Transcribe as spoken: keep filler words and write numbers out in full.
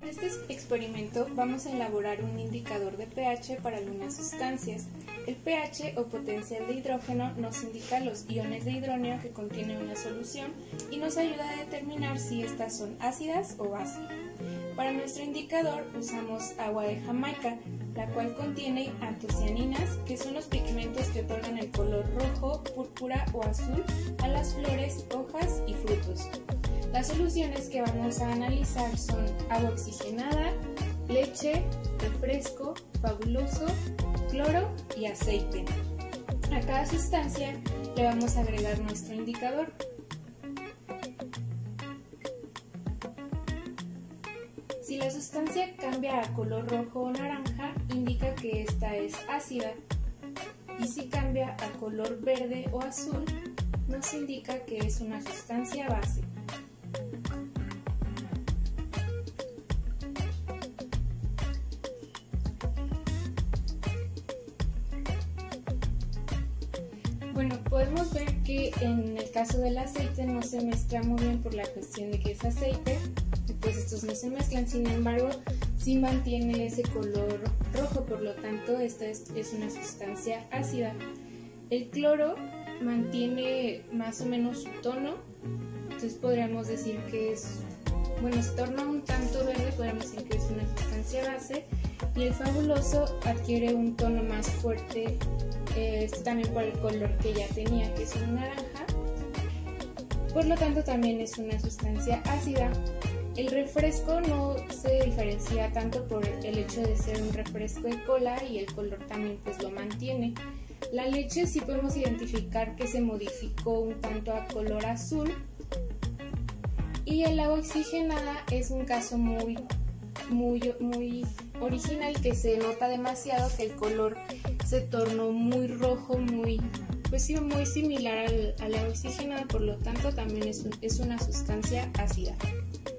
este experimento vamos a elaborar un indicador de pH para algunas sustancias. El pH o potencial de hidrógeno nos indica los iones de hidrógeno que contiene una solución y nos ayuda a determinar si estas son ácidas o bases. Para nuestro indicador usamos agua de Jamaica, la cual contiene antocianinas, que son los pigmentos que otorgan el color rojo, púrpura o azul a las flores, hojas y frutos. Las soluciones que vamos a analizar son agua oxigenada, leche, refresco, fabuloso, cloro y aceite. A cada sustancia le vamos a agregar nuestro indicador. Si la sustancia cambia a color rojo o naranja, indica que esta es ácida, y si cambia a color verde o azul, nos indica que es una sustancia base. Bueno, podemos ver que en el caso del aceite no se mezcla muy bien por la cuestión de que es aceite, y pues estos no se mezclan, sin embargo, sí mantiene ese color rojo, por lo tanto esta es, es una sustancia ácida. El cloro mantiene más o menos su tono, entonces podríamos decir que es, bueno, se torna un tanto verde, podríamos decir que es una sustancia base, y el fabuloso adquiere un tono más fuerte, eh, esto también por el color que ya tenía, que es un naranja, por lo tanto también es una sustancia ácida. El refresco no se diferencia tanto por el hecho de ser un refresco de cola y el color también pues lo mantiene. La leche sí podemos identificar que se modificó un tanto a color azul, y el agua oxigenada es un caso muy, muy, muy original, que se nota demasiado que el color se tornó muy rojo, muy, pues sí, muy similar al, al agua oxigenada, por lo tanto también es, un, es una sustancia ácida.